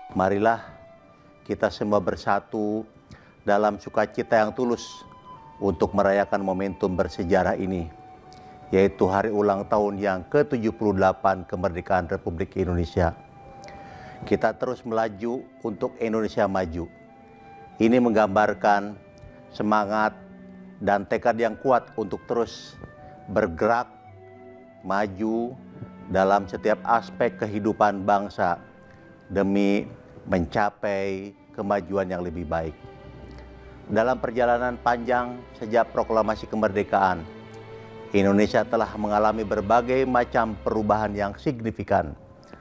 Marilah kita semua bersatu dalam sukacita yang tulus untuk merayakan momentum bersejarah ini, yaitu hari ulang tahun yang ke-78 kemerdekaan Republik Indonesia. Kita terus melaju untuk Indonesia maju. Ini menggambarkan semangat dan tekad yang kuat untuk terus bergerak maju dalam setiap aspek kehidupan bangsa demi mencapai kemajuan yang lebih baik. Dalam perjalanan panjang sejak proklamasi kemerdekaan, Indonesia telah mengalami berbagai macam perubahan yang signifikan.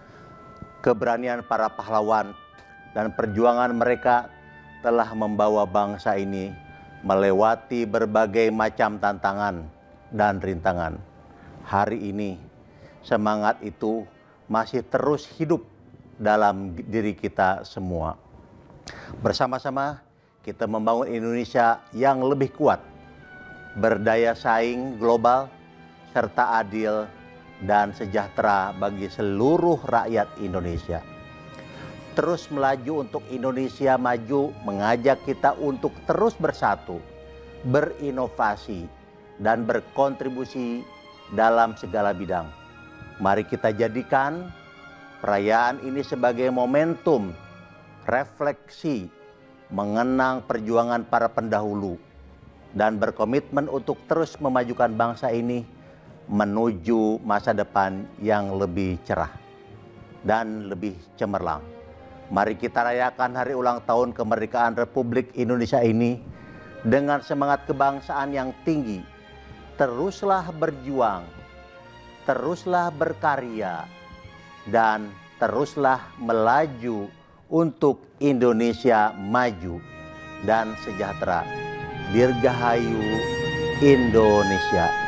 Keberanian para pahlawan dan perjuangan mereka telah membawa bangsa ini melewati berbagai macam tantangan dan rintangan. Hari ini, semangat itu masih terus hidup dalam diri kita semua. Bersama-sama kita membangun Indonesia yang lebih kuat, berdaya saing global, serta adil dan sejahtera bagi seluruh rakyat Indonesia. Terus melaju untuk Indonesia maju mengajak kita untuk terus bersatu, berinovasi, dan berkontribusi dalam segala bidang. Mari kita jadikan perayaan ini sebagai momentum refleksi mengenang perjuangan para pendahulu dan berkomitmen untuk terus memajukan bangsa ini menuju masa depan yang lebih cerah dan lebih cemerlang. Mari kita rayakan hari ulang tahun kemerdekaan Republik Indonesia ini dengan semangat kebangsaan yang tinggi. Teruslah berjuang, teruslah berkarya, dan teruslah melaju untuk Indonesia maju dan sejahtera. Dirgahayu Indonesia.